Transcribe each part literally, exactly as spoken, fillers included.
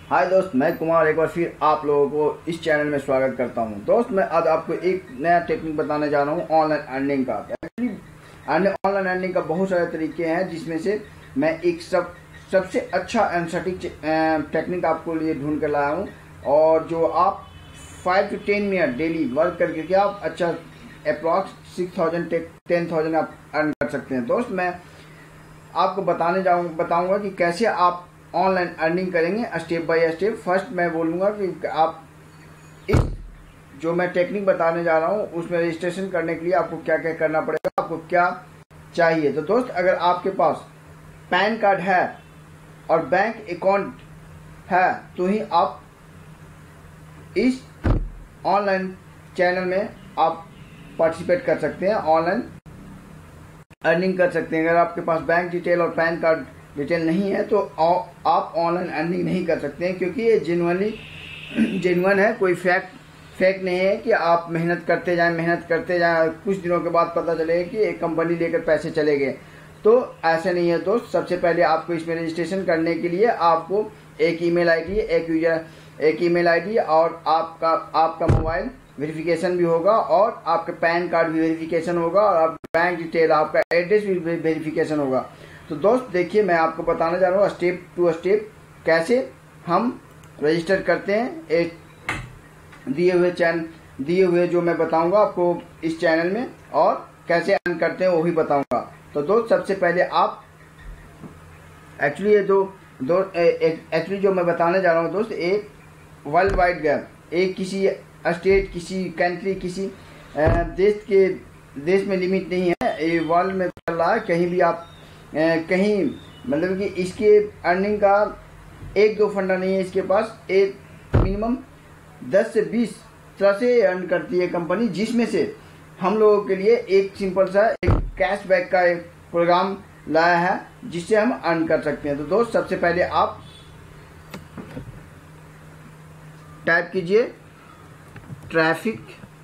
हाय दोस्त, मैं कुमार एक बार फिर आप लोगों को इस चैनल में स्वागत करता हूं। दोस्त, मैं आज आपको एक नया टेक्निक बताने जा रहा हूं ऑनलाइन अर्निंग का। एक्चुअली ऑनलाइन अर्निंग का बहुत सारे तरीके हैं, जिसमें से मैं एक सब सबसे अच्छा एंड सटीक टेक्निक आपको लिए ढूंढ कर लाया हूं, और जो आप five to ten minute daily work करके क्या आप अच्छा approx six thousand ten thousand आप अर्न कर सकते हैं। दोस्त, मैं आपको बताने जाऊँ बताऊंगा कि कैसे आप ऑनलाइन अर्निंग करेंगे स्टेप बाय स्टेप। फर्स्ट मैं बोलूँगा कि आप इस जो मैं टेक्निक बताने जा रहा हूँ उसमें रजिस्ट्रेशन करने के लिए आपको क्या क्या करना पड़ेगा, आपको क्या चाहिए। तो दोस्त, अगर आपके पास पैन कार्ड है और बैंक अकाउंट है तो ही आप इस ऑनलाइन चैनल में आप पार्टिसिपेट कर सकते हैं, ऑनलाइन अर्निंग कर सकते हैं। अगर आपके पास बैंक डिटेल और पैन कार्ड डिटेल नहीं है तो आप ऑनलाइन अर्निंग नहीं कर सकते हैं, क्योंकि ये जेन्युइनली जेन्युइन है, कोई फैक्ट फेक नहीं है कि आप मेहनत करते जाएं मेहनत करते जाएं कुछ दिनों के बाद पता चलेगा कि एक कंपनी लेकर पैसे चले गए। तो ऐसा नहीं है दोस्त। सबसे पहले आपको इसमें रजिस्ट्रेशन करने के लिए आपको एक ईमेल आईडी एक यूजर एक ईमेल आईडी और आपका आपका मोबाइल वेरिफिकेशन भी होगा, और आपका पैन कार्ड भी वेरिफिकेशन होगा, और आपका बैंक डिटेल आपका एड्रेस भी वेरिफिकेशन होगा। तो दोस्त देखिए, मैं आपको बताने जा रहा हूँ स्टेप टू स्टेप कैसे हम रजिस्टर करते हैं एक दिए हुए चैनल दिए हुए जो मैं बताऊंगा आपको इस चैनल में, और कैसे अर्न करते हैं वो भी बताऊंगा। तो दोस्त, सबसे पहले आप एक्चुअली ये दो दो एक्चुअली जो मैं बताने जा रहा हूँ दोस्त, एक वर्ल्ड वाइड गैप, एक किसी स्टेट, किसी कंट्री, किसी देश के देश में लिमिट नहीं है, ये वर्ल्ड में चल रहा है। कहीं भी आप कहीं मतलब कि इसके अर्निंग का एक दो फंडा नहीं है इसके पास। एक मिनिमम दस से बीस तरह से अर्न करती है कंपनी, जिसमें से हम लोगों के लिए एक सिंपल सा एक कैशबैक का एक प्रोग्राम लाया है जिससे हम अर्न कर सकते हैं। तो दोस्त, सबसे पहले आप टाइप कीजिए Traffic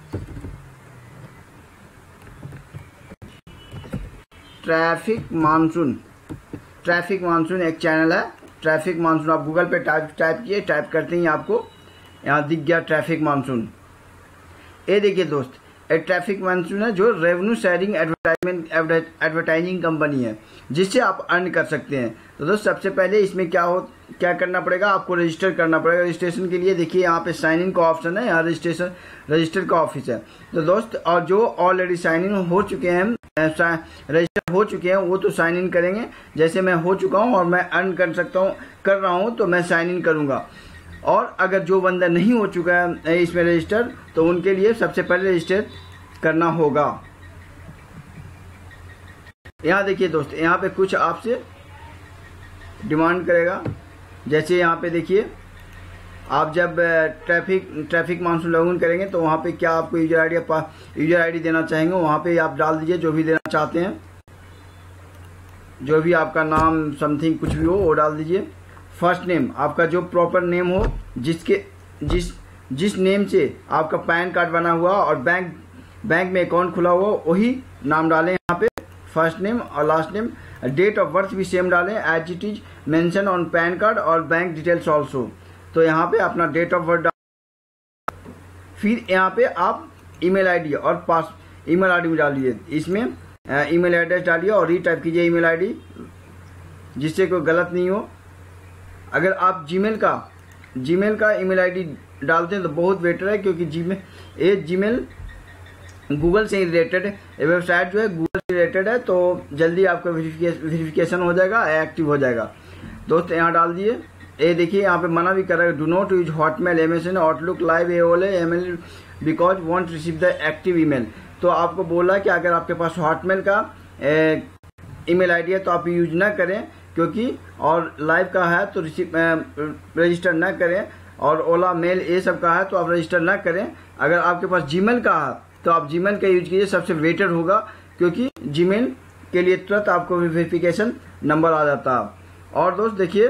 Traffic Monsoon. Traffic Monsoon एक चैनल है, ट्रैफिक मानसून। आप गूगल पे टाइप टाइप किए, टाइप करते ही आपको यहाँ दिख गया ट्रैफिक मानसून। ये देखिए दोस्त, एक ट्रैफिक मानसून है जो revenue sharing advertisement advertising company है, जिससे आप अर्न कर सकते हैं। तो दोस्त, सबसे पहले इसमें क्या हो क्या करना पड़ेगा, आपको रजिस्टर करना पड़ेगा। रजिस्ट्रेशन के लिए देखिए यहाँ पे साइन इन का ऑप्शन है, यहाँ रजिस्ट्रेशन रजिस्टर का ऑफिस है। तो दोस्त, और जो ऑलरेडी साइन इन हो चुके हैं, रजिस्टर हो चुके हैं, वो तो साइन इन करेंगे। जैसे मैं हो चुका हूँ और मैं अर्न कर सकता हूँ कर रहा हूँ तो मैं साइन इन करूँगा। और अगर जो बंदा नहीं हो चुका है इसमें रजिस्टर, तो उनके लिए सबसे पहले रजिस्टर करना होगा। यहाँ देखिए दोस्त, यहाँ पे कुछ आपसे डिमांड करेगा। जैसे यहाँ पे देखिए, आप जब ट्रैफिक ट्रैफिक मानसून लॉगिन करेंगे तो वहाँ पे क्या आपको यूजर आईडी यूजर आईडी देना चाहेंगे, वहाँ पे आप डाल दीजिए जो भी देना चाहते हैं, जो भी आपका नाम समथिंग कुछ भी हो वो डाल दीजिए। फर्स्ट नेम, आपका जो प्रॉपर नेम हो, जिसके जिस जिस नेम से आपका पैन कार्ड बना हुआ और बैंक बैंक में अकाउंट खुला हुआ, वही नाम डालें यहाँ पे, फर्स्ट नेम और last name. Date of birth भी सेम डालें as it is mention on PAN card और बैंक डिटेल्स ऑल्सो। तो यहाँ पे अपना डेट ऑफ बर्थ डाल, फिर यहाँ पे आप ईमेल आईडी और पास ईमेल आईडी डालिए। इसमें ईमेल एड्रेस डालिए और रीटाइप कीजिए ईमेल आईडी, जिससे कोई गलत नहीं हो। अगर आप जीमेल का जीमेल का ईमेल आईडी डालते हैं तो बहुत बेटर है, क्योंकि जीमेल ये जीमेल गूगल से ही रिलेटेड है। वेबसाइट जो है गूगल से रिलेटेड है, तो जल्दी आपका वेरिफिकेशन हो जाएगा, एक्टिव हो जाएगा। दोस्त, यहाँ डाल दिए। ये देखिए, यहाँ पे मना भी कर रहा है, do not use Hotmail, MSN, Outlook, live, AOL, ML because want receive the active email. तो आपको बोला कि अगर आपके पास हॉटमेल का ईमेल आईडी है तो आप यूज ना करें, क्योंकि और लाइव का है तो रिसीव रजिस्टर ना करें, और ओला मेल ये सब का है तो आप रजिस्टर ना करें। अगर आपके पास जीमेल का है तो आप जीमेल का यूज कीजिए, सबसे बेटर होगा, क्योंकि जीमेल के लिए तुरंत आपको वेरिफिकेशन नंबर आ जाता है। और दोस्त देखिए,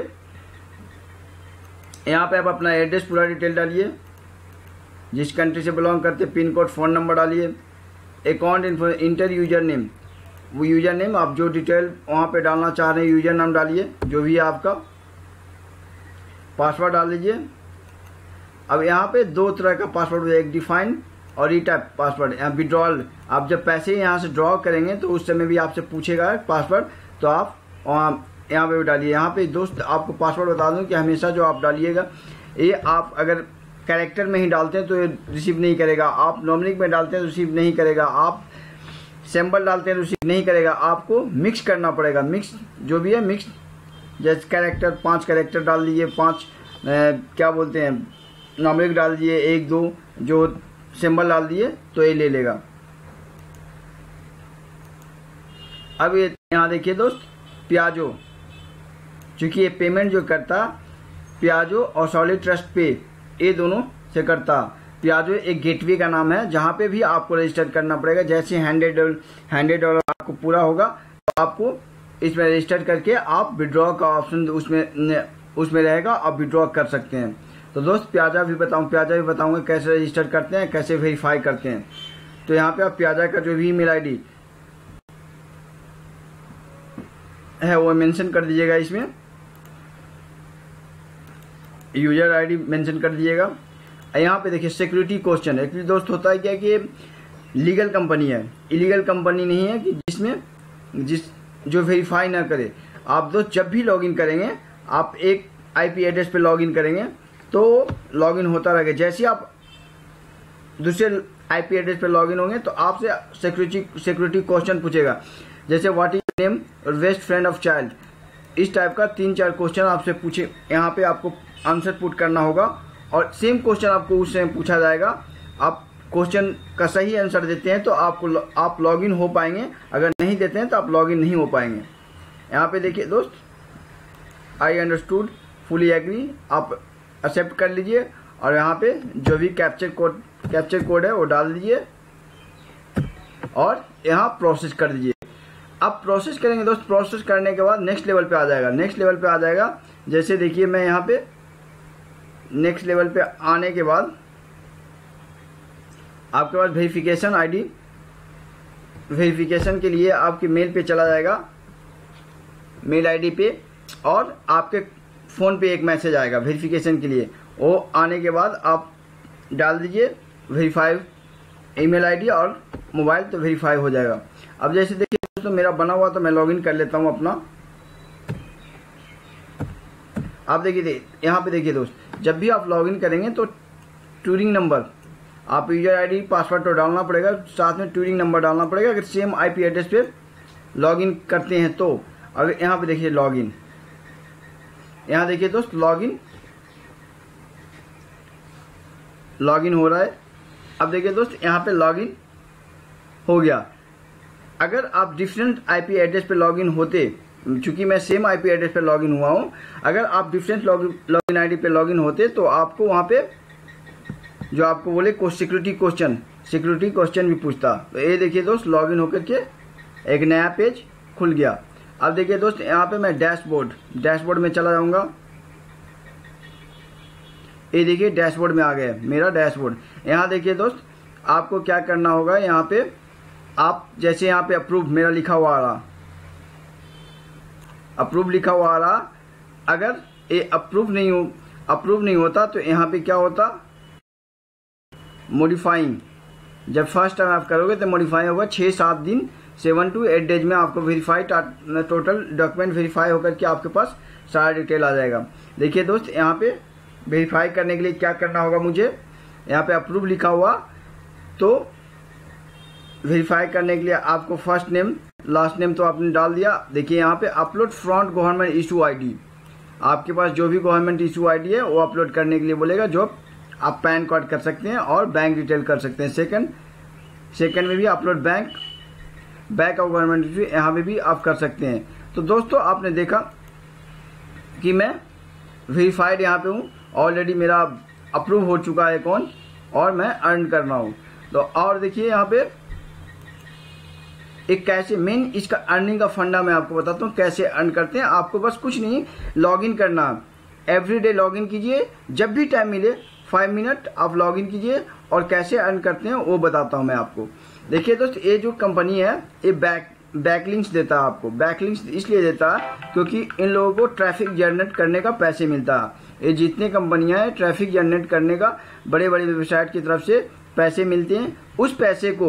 यहाँ पे आप अपना एड्रेस पूरा डिटेल डालिए, जिस कंट्री से बिलोंग करते, पिन कोड, फ़ोन नंबर डालिए। Account info enter user name, वो यूजर नेम आप जो डिटेल वहाँ पे डालना चाह रहे हैं यूजर नाम डालिए, जो भी है आपका। पासवर्ड डाल दीजिए। अब यहाँ पे दो तरह का पासवर्ड, एक डिफाइन और ई टाइप पासवर्ड। यहाँ विड्रॉल, आप जब पैसे यहाँ से ड्रॉ करेंगे तो उस समय भी आपसे पूछेगा पासवर्ड, तो आप यहाँ पे भी डालिए। यहाँ पे दोस्त आपको पासवर्ड बता दूं कि हमेशा जो आप डालिएगा, ये आप अगर कैरेक्टर में ही डालते हैं तो ये रिसीव नहीं करेगा, आप न्यूमेरिक में डालते हैं तो रिसीव नहीं करेगा, आप सिंबल डालते हैं तो रिसीव नहीं करेगा। आपको मिक्स करना पड़ेगा, मिक्स जो भी है मिक्स, जैसे कैरेक्टर पांच कैरेक्टर डाल दीजिए, पांच क्या बोलते हैं न्यूमेरिक डाल दिए, एक दो जो सिंबल डाल दिए तो ये ले लेगा। अब ये यहाँ देखिए दोस्त, प्याजो, चूंकि ये पेमेंट जो करता प्याजो और सॉलिड ट्रस्ट पे, ये दोनों से करता। प्याजो एक गेटवे का नाम है जहां पे भी आपको रजिस्टर करना पड़ेगा। जैसे हंड्रेड हंड्रेड डॉलर आपको पूरा होगा तो आपको इसमें रजिस्टर करके आप विड्रॉ का ऑप्शन उसमें उसमें रहेगा, आप विड्रॉ कर सकते हैं। तो दोस्त प्याजा भी बताऊं प्याजा भी बताऊंगा कैसे रजिस्टर करते हैं, कैसे वेरीफाई करते हैं। तो यहाँ पे आप प्याजा का जो भी ईमेल आईडी है वो मेंशन कर दीजिएगा, इसमें यूजर आईडी मेंशन कर दीजिएगा। यहाँ पे देखिए सिक्योरिटी क्वेश्चन, एक्चुअली दोस्त होता है क्या कि लीगल कंपनी है, इलीगल कंपनी नहीं है कि जिसमें जिस जो वेरीफाई ना करे। आप दोस्त जब भी लॉगिन करेंगे, आप एक आईपी एड्रेस पे लॉगिन करेंगे तो लॉगिन होता रहेगा। जैसे आप दूसरे आईपी एड्रेस पे लॉगिन होंगे तो आपसे सिक्योरिटी सिक्योरिटी क्वेश्चन पूछेगा, जैसे व्हाट इज नेम और बेस्ट फ्रेंड ऑफ चाइल्ड, इस टाइप का तीन चार क्वेश्चन आपसे पूछे। यहाँ पे आपको आंसर पुट करना होगा और सेम क्वेश्चन आपको उससे पूछा जाएगा। आप क्वेश्चन का सही आंसर देते हैं तो आपको आप लॉगिन हो पाएंगे, अगर नहीं देते हैं तो आप लॉगिन नहीं हो पाएंगे। यहाँ पे देखिए दोस्त, आई अंडरस्टूड, फुली एग्री, आप एक्सेप्ट कर लीजिए और यहाँ पे जो भी कैप्चर कोड कैप्चर कोड है वो डाल दीजिए और यहाँ प्रोसेस कर दीजिए। अब प्रोसेस करेंगे दोस्त, प्रोसेस करने के बाद नेक्स्ट लेवल पे आ जाएगा, नेक्स्ट लेवल पे आ जाएगा। जैसे देखिए मैं यहाँ पे नेक्स्ट लेवल पे आने के बाद आपके पास वेरिफिकेशन आईडी, वेरिफिकेशन के लिए आपके मेल पे चला जाएगा, मेल आईडी पे, और आपके फोन पे एक मैसेज आएगा वेरिफिकेशन के लिए। वो आने के बाद आप डाल दीजिए वेरीफाई ईमेल आईडी और मोबाइल, तो वेरीफाई हो जाएगा। अब जैसे देखिए दोस्तों मेरा बना हुआ, तो मैं लॉगिन कर लेता हूं अपना। आप देखिए यहाँ पे देखिए दोस्त, जब भी आप लॉगिन करेंगे तो ट्यूरिंग नंबर, आप यूजर आईडी पासवर्ड तो डालना पड़ेगा, साथ में ट्यूरिंग नंबर डालना पड़ेगा अगर सेम आईपी एड्रेस पे लॉगिन करते हैं तो। अगर यहाँ पे देखिए लॉगिन, यहाँ देखिए दोस्त लॉगिन लॉगिन हो रहा है। अब देखिए दोस्त यहाँ पे लॉगिन हो गया। अगर आप डिफरेंट आईपी एड्रेस पे लॉगिन होते, चूंकि मैं सेम आईपी एड्रेस पे लॉगिन हुआ हूं, अगर आप डिफरेंट लॉगिन आईडी पे लॉगिन होते तो आपको वहां पे जो आपको बोले सिक्योरिटी क्वेश्चन सिक्योरिटी क्वेश्चन भी पूछता। तो ये देखिए दोस्त लॉगिन होकर के एक नया पेज खुल गया। अब देखिए दोस्त यहाँ पे मैं डैशबोर्ड डैशबोर्ड में चला जाऊंगा। ये देखिए डैशबोर्ड में आ गया मेरा डैशबोर्ड। यहाँ देखिए दोस्त आपको क्या करना होगा, यहाँ पे आप जैसे यहाँ पे अप्रूव मेरा लिखा हुआ आ रहा, अप्रूव लिखा हुआ आ रहा, अगर ये अप्रूव नहीं हो अप्रूव नहीं होता तो यहाँ पे क्या होता, मॉडिफाइंग। जब फर्स्ट टाइम आप करोगे तो मॉडिफाई होगा, छः सात दिन सेवन टू एट डेज में आपको वेरीफाई टोटल डॉक्यूमेंट वेरीफाई होकर के आपके पास सारा डिटेल आ जाएगा। देखिए दोस्त यहाँ पे वेरीफाई करने के लिए क्या करना होगा, मुझे यहाँ पे अप्रूव लिखा हुआ, तो वेरीफाई करने के लिए आपको फर्स्ट नेम लास्ट नेम तो आपने डाल दिया। देखिए यहाँ पे upload front government issue ID, आपके पास जो भी गवर्नमेंट इशू आईडी है वो अपलोड करने के लिए बोलेगा, जो आप पैन कार्ड कर सकते हैं और बैंक डिटेल कर सकते हैं। सेकंड सेकंड में भी upload bank bank of government issue, यहाँ पे भी आप कर सकते हैं। तो दोस्तों आपने देखा कि मैं वेरीफाइड यहाँ पे हूँ, ऑलरेडी मेरा अप्रूव हो चुका है अकाउंट और मैं अर्न कर रहा हूँ। तो और देखिए यहाँ पे एक कैसे मेन इसका अर्निंग का फंडा मैं आपको बताता हूँ कैसे अर्न करते हैं। आपको बस कुछ नहीं, लॉगिन करना, एवरीडे लॉगिन कीजिए, जब भी टाइम मिले फाइव मिनट आप लॉगिन कीजिए और कैसे अर्न करते हैं वो बताता हूँ मैं आपको। देखिए दोस्त ये जो कंपनी है ये बैक बैकलिंक्स देता है आपको। बैकलिंक्स इसलिए देता है क्योंकि इन लोगों को ट्रैफिक जनरेट करने का पैसे मिलता है। ये जितने कंपनियां हैं ट्रैफिक जनरेट करने का बड़े बड़े वेबसाइट की तरफ से पैसे मिलते हैं, उस पैसे को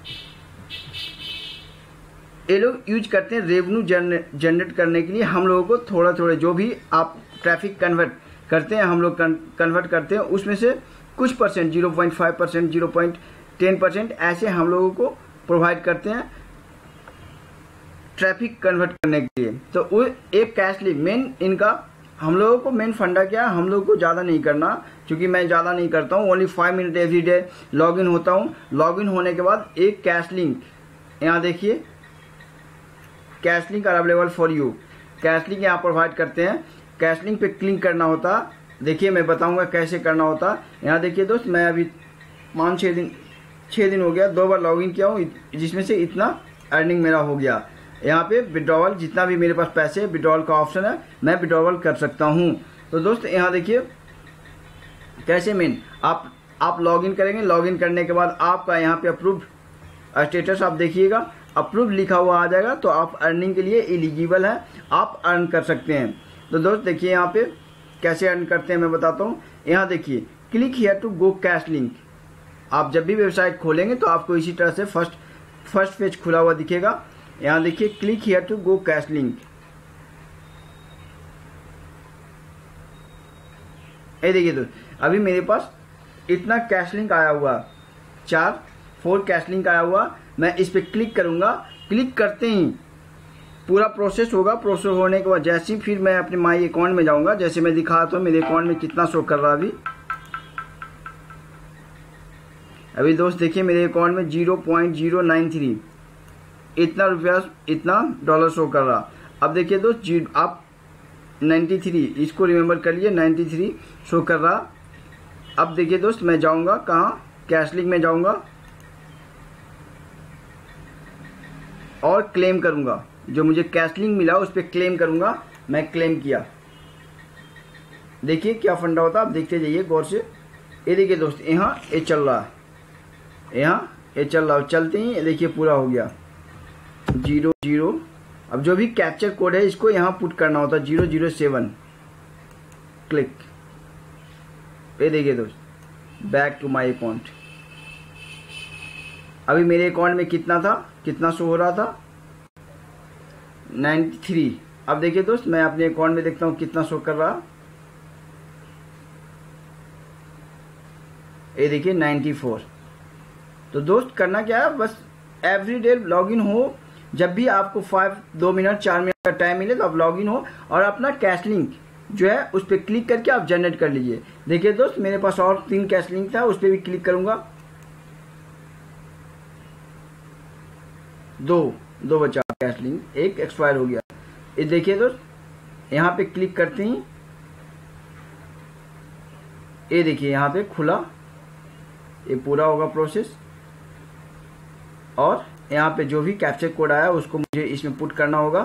ये लोग यूज करते हैं रेवेन्यू जनरेट करने के लिए। हम लोगों को थोड़ा थोड़ा जो भी आप ट्रैफिक कन्वर्ट करते हैं, हम लोग कन्वर्ट करते हैं, उसमें से कुछ percent zero point five percent zero point ten percent ऐसे हम लोगों को प्रोवाइड करते हैं ट्रैफिक कन्वर्ट करने के लिए। तो वो एक कैशली मेन इनका हम लोगों को मेन फंडा क्या है, हम लोगों को ज़्यादा नहीं करना, क्योंकि मैं ज़्यादा नहीं करता हूँ, only five minute every day log in होता हूँ। लॉग इन होने के बाद एक कैश लिंक यहाँ देखिए, cash link are available for you, cash link यहाँ प्रोवाइड करते हैं। कैश लिंक पे क्लिक करना होता, देखिए मैं बताऊंगा कैसे करना होता। यहाँ देखिए दोस्त, मैं अभी पाँच छः दिन छः दिन हो गया, दो बार लॉग इन किया हूँ, जिसमें से इतना अर्निंग मेरा हो गया। यहाँ पे विड्रॉवल जितना भी मेरे पास पैसे विड्रॉवल का ऑप्शन है, मैं विड्रॉवल कर सकता हूँ। तो दोस्त यहाँ देखिए कैसे मेन आप आप लॉग इन करेंगे। लॉग इन करने के बाद आपका यहाँ पे अप्रूव स्टेटस आप देखिएगा, अप्रूव लिखा हुआ आ जाएगा, तो आप अर्निंग के लिए एलिजिबल है, आप अर्न कर सकते हैं। तो दोस्त देखिए यहाँ पे कैसे अर्न करते हैं मैं बताता हूँ। यहाँ देखिए click here to go cash link, आप जब भी वेबसाइट खोलेंगे तो आपको इसी तरह से फर्स्ट फर्स्ट पेज खुला हुआ दिखेगा। यहाँ देखिए click here to go cash link, ये देखिए दोस्त अभी मेरे पास इतना कैश लिंक आया हुआ, चार फोर कैश लिंक आया हुआ। मैं इस पे क्लिक करूंगा, क्लिक करते ही पूरा प्रोसेस होगा। प्रोसेस होने के बाद जैसे ही फिर मैं अपने माई अकाउंट में जाऊंगा, जैसे मैं दिखाता हूँ मेरे अकाउंट में कितना शो कर रहा है अभी अभी दोस्त देखिए मेरे अकाउंट में zero point zero nine three इतना रुपया इतना डॉलर शो कर रहा। अब देखिए दोस्त जी आप नाइन्टी थ्री इसको रिमेम्बर कर लिए, नाइन्टी थ्री शो कर रहा। अब देखिए दोस्त मैं जाऊंगा कहाँ, कैश लिंक में जाऊंगा और क्लेम करूंगा, जो मुझे कैश लिंक मिला उस पर क्लेम करूंगा। मैं क्लेम किया, देखिए क्या फंडा होता है, आप देखते जाइए गौर से। ये देखिए दोस्त यहाँ ये चल रहा है, यहाँ ये चल रहा है, चलते ही देखिए पूरा हो गया जीरो जीरो। अब जो भी कैप्चर कोड है इसको यहाँ पुट करना होता है जीरो जीरो सेवन, क्लिक। ये देखिए दोस्त बैक टू माय अकाउंट, अभी मेरे अकाउंट में कितना था, कितना शो हो रहा था नाइन्टी थ्री। अब देखिए दोस्त मैं अपने अकाउंट में देखता हूँ कितना शो कर रहा, ये देखिए नाइन्टी फोर। तो दोस्त करना क्या है, बस एवरी डे लॉग इन हो, जब भी आपको फाइव दो मिनट चार मिनट का टाइम मिले तो आप लॉग इन हो और अपना कैश लिंक जो है उस पर क्लिक करके आप जनरेट कर लीजिए। देखिए दोस्त मेरे पास और तीन कैश लिंक था, उस पर भी क्लिक करूंगा, दो दो बचा कैश लिंक, एक एक्सपायर हो गया। ये देखिए दोस्त यहाँ पे क्लिक करते ही ये देखिए यहाँ पे खुला, ये पूरा होगा प्रोसेस और यहाँ पे जो भी कैप्चर कोड आया उसको मुझे इसमें पुट करना होगा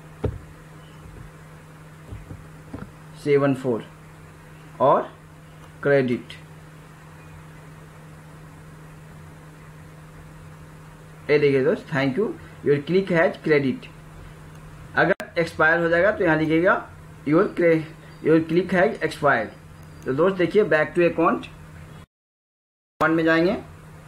सेवन फोर और क्रेडिट। ये देखिए दोस्त thank you your click has credit. अगर एक्सपायर हो जाएगा तो यहाँ लिखेगा your your click has expired. तो दोस्त देखिए बैक टू अकाउंट अकाउंट में जाएंगे।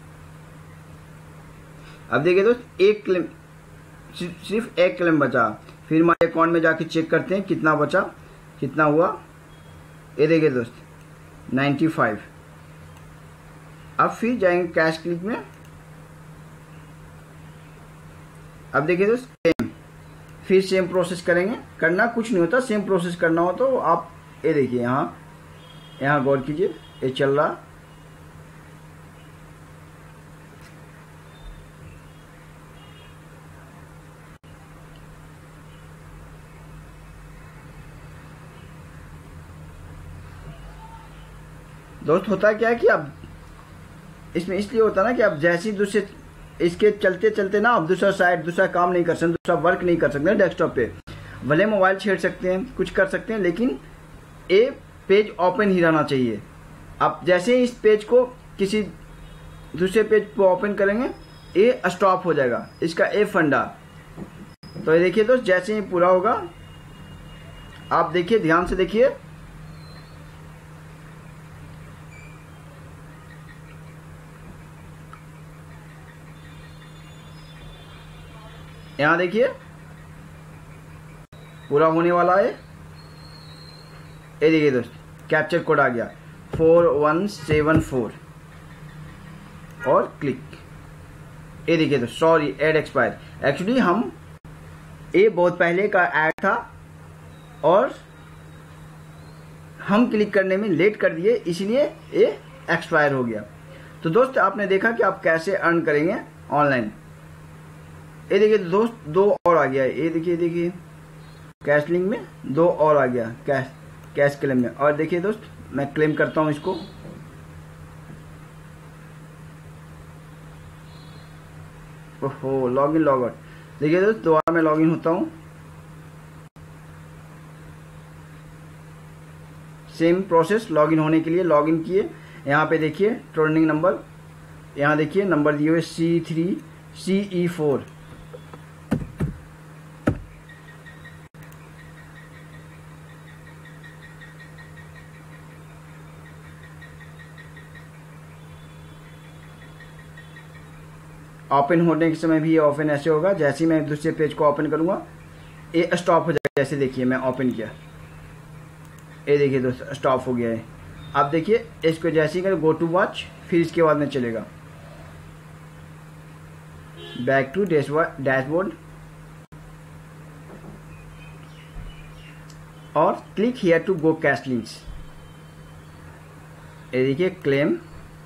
अब देखिए दोस्त एक क्लेम सिर्फ एक क्लेम बचा, फिर हमारे अकाउंट में जाके चेक करते हैं कितना बचा, कितना हुआ। ये देखिए दोस्त नाइन्टी फाइव। अब फिर जाएंगे कैश क्लिक में। अब देखिए दोस्त सेम फिर सेम प्रोसेस करेंगे, करना कुछ नहीं होता, सेम प्रोसेस करना हो तो आप ये देखिए यहाँ यहाँ गौर कीजिए, ये चल रहा। दोस्त होता क्या है कि अब इसमें इसलिए होता ना कि अब जैसे दूसरे इसके चलते चलते ना आप दूसरा साइड दूसरा काम नहीं कर सकते, दूसरा वर्क नहीं कर सकते डेस्कटॉप पे। भले मोबाइल छेड़ सकते हैं, कुछ कर सकते हैं, लेकिन ये पेज ओपन ही रहना चाहिए। आप जैसे ही इस पेज को किसी दूसरे पेज को ओपन करेंगे ये स्टॉप हो जाएगा। इसका ए फंडा तो ये देखिए दोस्त, जैसे ही पूरा होगा आप देखिए, ध्यान से देखिए, यहां देखिए पूरा होने वाला है। ये देखिए दोस्त, कैप्चर कोड आ गया फोर वन सेवन फोर और क्लिक। ये देखिए दोस्त, सॉरी एड एक्सपायर, एक्चुअली हम ये बहुत पहले का ऐड था और हम क्लिक करने में लेट कर दिए, इसलिए ये एक्सपायर हो गया। तो दोस्त आपने देखा कि आप कैसे अर्न करेंगे ऑनलाइन। ये देखिए दोस्त, दो और आ गया है। ये देखिए देखिए कैश लिंक में दो और आ गया, कैश कैश क्लेम में। और देखिए दोस्त, मैं क्लेम करता हूं इसको। ओहो, लॉगिन लॉग आउट। देखिए दोस्त, दोबारा मैं लॉगिन होता हूं। सेम प्रोसेस, लॉगिन होने के लिए लॉगिन किए। यहाँ पे देखिए ट्रेंडिंग नंबर, यहाँ देखिए नंबर दिए हुए C three C E four. Open होने के समय भी ये ओपन ऐसे होगा, जैसे ही मैं दूसरे पेज को ओपन करूंगा ये स्टॉप हो जाएगा। जैसे देखिए मैं ओपन किया, ये देखिए दोस्त स्टॉप हो गया है। आप देखिए इसको जैसे ही करें गो टू वॉच, फिर इसके बाद में चलेगा बैक टू डैशबोर्ड और click here to go cash links. ये देखिए क्लेम,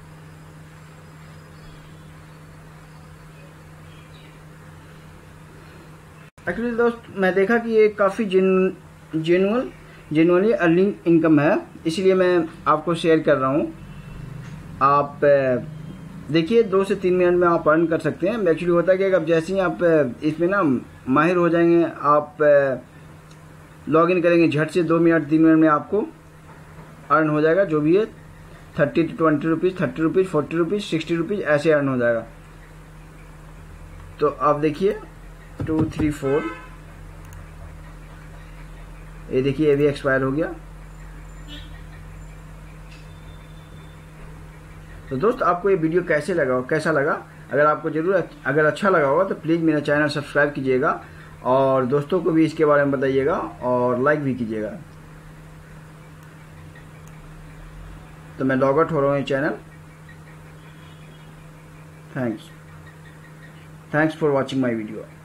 एक्चुअली दोस्त मैं देखा कि ये काफ़ी जेन्युइन जेन्युइनली अर्निंग इनकम है, इसलिए मैं आपको शेयर कर रहा हूँ। आप देखिए दो से तीन मिनट में आप अर्न कर सकते हैं। एक्चुअली होता है कि अब जैसे ही आप इसमें ना माहिर हो जाएंगे, आप लॉगिन करेंगे झट से, दो मिनट तीन मिनट में आपको अर्न हो जाएगा। जो भी है thirty two twenty rupees, thirty rupees, forty rupees, sixty rupees ऐसे अर्न हो जाएगा। तो आप देखिए टू थ्री फोर, ये देखिए ये भी एक्सपायर हो गया। तो दोस्त आपको ये वीडियो कैसे लगा कैसा लगा अगर आपको जरूर अगर अच्छा लगा होगा तो प्लीज़ मेरा चैनल सब्सक्राइब कीजिएगा और दोस्तों को भी इसके बारे में बताइएगा और लाइक भी कीजिएगा। तो मैं लॉग आउट हो रहा हूँ ये channel. Thanks thanks for watching my video.